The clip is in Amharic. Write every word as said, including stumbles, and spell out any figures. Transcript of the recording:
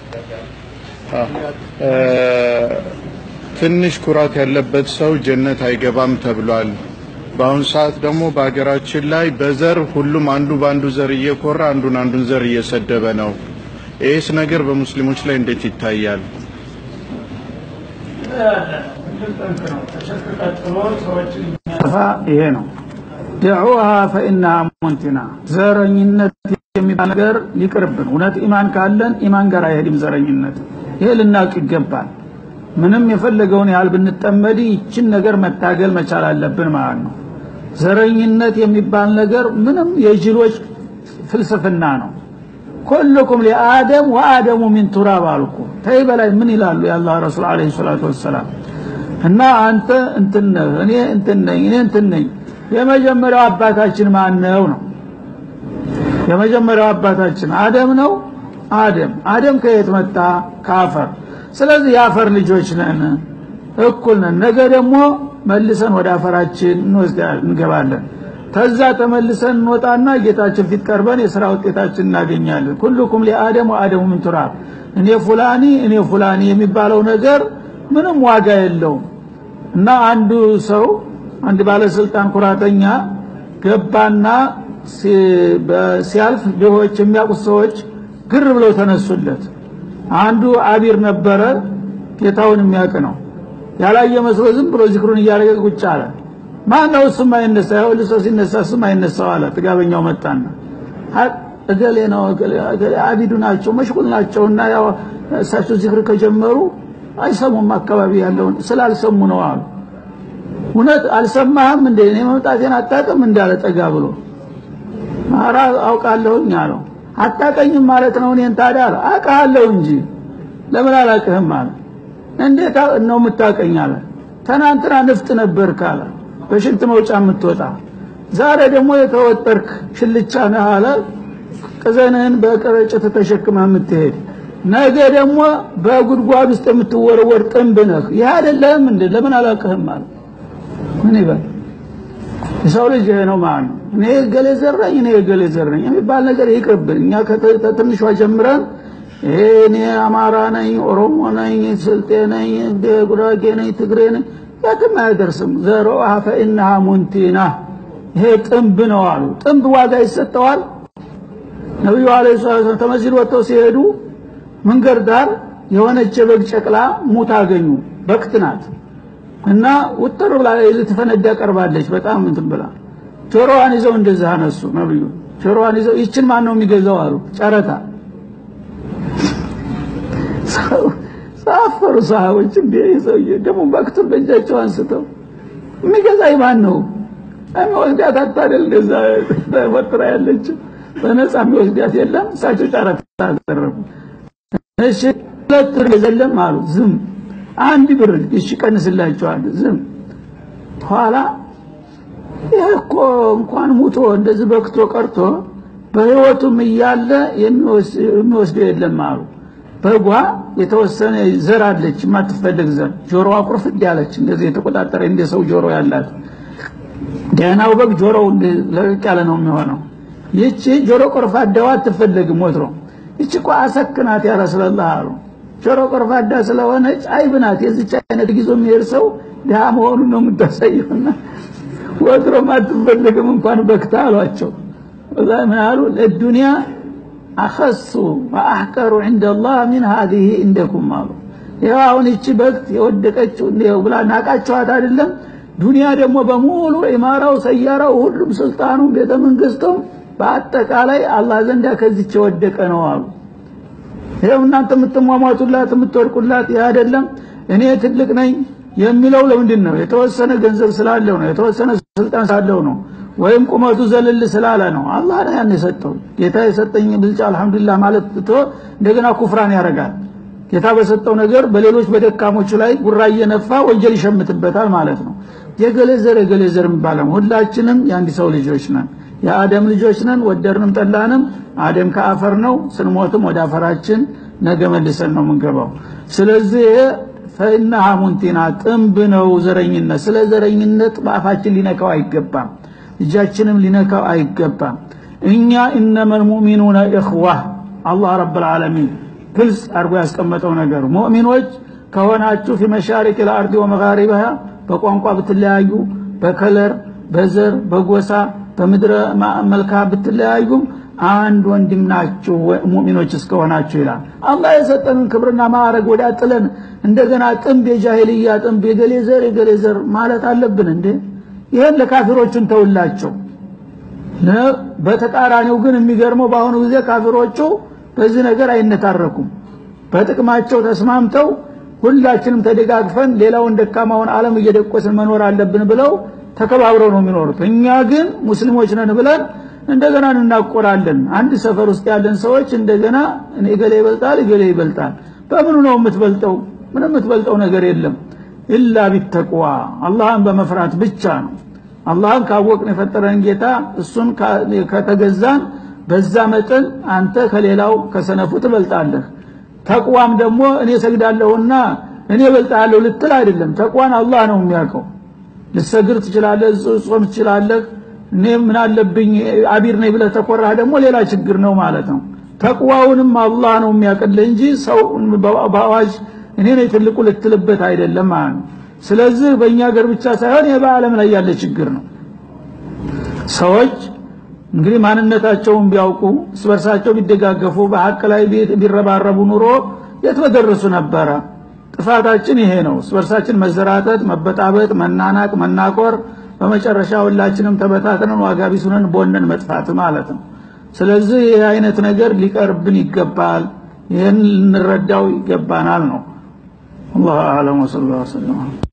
ትንሽ ኩራት ያለበት ሰው ጀነት አይገባም ተብሏል። በአሁን ሰዓት ደግሞ በአገራችን ላይ በዘር ሁሉም አንዱ ባንዱ ዘር እየኮራ አንዱን አንዱን ዘር እየሰደበ ነው። ይህስ ነገር በሙስሊሞች ላይ እንዴት ይታያል? ይሄ ነው دعوها فإنها منتنة ዘረኝነት የሚባል ነገር ይቅርብን። እውነት ኢማን ካለን ኢማን ጋር አይሄድም ዘረኝነት። ይሄ ልናውቅ ይገባል። ምንም የፈለገውን ያህል ብንጠመድ ይችን ነገር መታገል መቻል አለብን ማለት ነው። ዘረኝነት የሚባል ነገር ምንም የጅሎች ፍልስፍና ነው። ኩልኩም ለአደም ወአደሙ ሚን ቱራብ አልኩ ተይ በላይ ምን ይላሉ የአላህ ረሱል አለይሂ ሰላቱ ወሰለም። እና አንተ እንትን ነህ እኔ እንትን ነኝ እኔ እንትን ነኝ። የመጀመሪያው አባታችን ማን ነው ነው? የመጀመሪያው አባታችን አደም ነው። አደም አደም ከየት መጣ? ከአፈር። ስለዚህ የአፈር ልጆች ነን፣ እኩል ነን። ነገ ደግሞ መልሰን ወደ አፈራችን እንገባለን። ተዛ ተመልሰን እንወጣና ጌታችን ፊት ቀርበን የሥራ ውጤታችን እናገኛለን። ኩልኩም ለአደም ወአደሙ ሚን ቱራብ። እኔ ፉላኒ እኔ ፉላኒ የሚባለው ነገር ምንም ዋጋ የለውም። እና አንዱ ሰው አንድ ባለስልጣን ኩራተኛ ገባና ሲያልፍ ቢሆች የሚያውቁት ሰዎች ግር ብለው ተነሱለት። አንዱ አቢር ነበረ ጌታውን የሚያውቅ ነው። ያላየ መስሎ ዝም ብሎ ዚክሩን እያደረገ ቁጭ አለ። ማነው ስም አይነሳ? ያው ልሶ ሲነሳ ስም አይነሳው አለ። ጥጋበኛው መጣና እገሌ ነው እገሌ አቢዱ ናቸው መሽጉል ናቸውና ያው እሳቸው ዚክር ከጀመሩ አይሰሙም አካባቢ ያለውን ስላልሰሙ ነው አሉ። እውነት አልሰማህም እንዴ? እኔ መምጣቴን አጣቀም እንዳለ ጠጋ ብሎ ማራ አውቃለሁኝ አለው። አጣቀኝም ማለት ነው እኔን ታዲያ አለ። አውቃለሁ እንጂ ለምን አላውቅህም አለ። እንዴት ነው የምታውቀኝ አለ። ትናንትና ንፍጥ ነበርክ አለ፣ በሽንት መውጫ የምትወጣ ዛሬ ደግሞ የተወጠርክ ሽልቻ ነህ አለ። ቅዘንህን በቀረጨት ተሸክመህ የምትሄድ ነገ ደግሞ በጉድጓድ ውስጥ የምትወረወር ጥንብ ነህ። ይሄ አይደለም እንዴ? ለምን አላውቅህም አለ። ምን ይባል? የሰው ልጅ ነው ማለት ነው። እኔ ገሌ ዘረኝ እኔ ገሌ ዘረኝ የሚባል ነገር ይቅርብን። እኛ ከትንሿ ጀምረን እኔ አማራ ነኝ ኦሮሞ ነኝ ስልጤ ነኝ ጉራጌ ነኝ ትግሬ ነኝ የትም አይደርስም። ዘሩሃ فإنها منتنة። ይሄ ጥንብ ነው አሉ። ጥንብ ዋጋ ይሰጠዋል። ነብዩ አለይሂ ሰላም ተመስል ወጥተው ሲሄዱ መንገድ ዳር የሆነች በግ ጨቅላ ሙት አገኙ። በክት ናት እና ወጥሮ ብላ ልትፈነዳ ቀርባለች። በጣም እንትን ብላ ጆሮዋን ይዘው እንደዛ አነሱ። ነብዩ ጆሮዋን ይዘው ይችን ማን ነው የሚገዛው አሉ። ጨረታ ሳፈሩ ሰሃቦች እንዴ ሰውዬ ደግሞ በክቱን በእጃቸው አንስተው የሚገዛይ ማን ነው? አንወስዳት አታደል እንደዛ ወጥራ ያለች በነፃ የሚወስዳት የለም። እሳቸው ጨረታ አደረጉ። እሺ ለጥር የዘለም አሉ። ዝም አንድ ብር እሺ ቀንስላቸዋል። ዝም ኋላ ይሄኮ እንኳን ሙቶ እንደዚህ በክቶ ቀርቶ በህይወቱም እያለ የሚወስደው የለም አሉ። በጓ የተወሰነ ዘር አለች ማትፈልግ ዘር ጆሮዋ ቁርፍት ያለች እንደዚህ የተቆጣጠረ እንደ ሰው ጆሮ ያላት ደህናው በግ ጆሮው ለቀቅ ያለ ነው የሚሆነው። ይቺ ጆሮ ቆርፋዳዋ አትፈልግም ወትሮ። ይቺ እኮ አሰክናት ያ ረሱላህ አሉ። ጆሮ ቆርፋዳ ስለሆነች አይብናት የዚች አይነት ጊዜ የሚሄድ ሰው ዳ መሆኑን ነው የምታሳየውና ወትሮ ማትፈልግም እንኳን በክታ አሏቸው። ወዛ ምን አሉ ለዱንያ አخص واحقر عند الله من هذه عندكم አሉ። ያው አሁን እቺ በክት የወደቀችው ነው ብላ ናቃቸዋት አይደለም። ዱንያ ደግሞ በሙሉ ኢማራው ሰያራው ሁሉም ስልጣኑ ቤተ መንግስቱም በአጠቃላይ አላህ ዘንዳ ከዚች ወደቀ ነው አሉ። ይሄው እናንተ የምትሟሟቱላት የምትወርቁላት ያ አይደለም። እኔ ትልቅ ነኝ የሚለው ለምንድን ነው? የተወሰነ ገንዘብ ስላለው ነው፣ የተወሰነ ስልጣን ስላለው ነው፣ ወይም ቁመቱ ዘለል ስላለ ነው። አላህ ነው ያን የሰጠው። ጌታ የሰጠኝ ብልጫ አልহামዱሊላህ ማለት ትቶ እንደገና ኩፍራን ያረጋል። ጌታ በሰጠው ነገር በሌሎች በደካሞች ላይ ጉራ እየነፋ ወንጀል ይሸምትበታል ማለት ነው። የገለዘር የገለዘር የሚባለው ሁላችንም የአንድ ሰው ልጆች ነን፣ የአደም ልጆች ነን። ወደርንም ጠላንም አደም ከአፈር ነው። ስንሞትም ወደ አፈራችን ነገ መልሰን ነው የምንገባው። ስለዚህ فإنها منتنة ጥንብ ነው ዘረኝነት። ስለ ዘረኝነት በአፋችን ሊነካው አይገባም፣ እጃችንም ሊነካው አይገባም። እኛ انما المؤمنون اخوه الله رب العالمين ግልጽ አርጎ ያስቀመጠው ነገር ሙእሚኖች ከሆናችሁ في مشارق الارض ومغاربها በቋንቋ ብትለያዩ በከለር በዘር በጎሳ በምድረ መልካ ብትለያዩ አንድ ወንድም ናችሁ ሙእሚኖች እስከሆናችሁ ይላል አላህ የሰጠንን ክብርና ማዕረግ ወዳ ጥለን እንደገና ጥንብ የጃሂልያ ጥንብ የገሌዘር የገሌዘር ማለት አለብን እንዴ ይሄን ለካፊሮቹን ተውላቸው በተቃራኒው ግን የሚገርመው ባሁኑ ጊዜ ካፊሮቹ በዚህ ነገር አይነታረኩም በጥቅማቸው ተስማምተው ሁላችንም ተደጋግፈን ሌላውን ደካማውን ዓለም እየደቆስን መኖር አለብን ብለው ተከባብረው ነው የሚኖሩት እኛ ግን ሙስሊሞች ነን ብለን እንደገና እናቆራለን አንድ ሰፈር ውስጥ ያለን ሰዎች እንደገና እኔ ገሌ ይበልጣል ገሌ ይበልጣል በምኑ ነው የምትበልጠው ምንም የምትበልጠው ነገር የለም ኢላ ቢተቅዋ አላህን በመፍራት ብቻ ነው አላህን ካወቅን የፈጠረን ጌታ እሱን ከተገዛን በዛ መጠን አንተ ከሌላው ከሰነፉ ትበልጣለህ ተቅዋም ደግሞ እኔ ሰግዳለሁና እኔ እበልጣለሁ ልትል አይደለም ተቅዋን አላህ ነው የሚያውቀው ልሰግድ ትችላለህ ጾም ትችላለህ እኔ ምን አለብኝ አቢር ነኝ ብለህ ተቆራህ ደግሞ ሌላ ችግር ነው ማለት ነው ተቅዋውንም አላህ ነው የሚያቀልህ እንጂ ሰው ባዋጅ እኔ ነኝ ትልቁ ልትልበት አይደለም ማለት ነው ስለዚህ በእኛ ሀገር ብቻ ሳይሆን የዓለም ላይ ያለ ችግር ነው ሰዎች እንግዲህ ማንነታቸውን ቢያውቁ ስበርሳቸው ቢደጋገፉ በሐቅ ላይ ቢረባረቡ ኑሮ የተበደረሱ ነበር ጥፋታችን ይሄ ነው ስበርሳችን መዘራተት መበጣበጥ መናናቅ መናቆር በመጨረሻ ሁላችንም ተበታተነን ዋጋ ቢሱነን ቦነን መጥፋት ማለት ነው ስለዚህ ይሄ አይነት ነገር ሊቀርብን ይገባል ይሄን ልንረዳው ይገባናል ነው አላሁ አለም ወሰለላሁ ዐለይሂ ወሰለም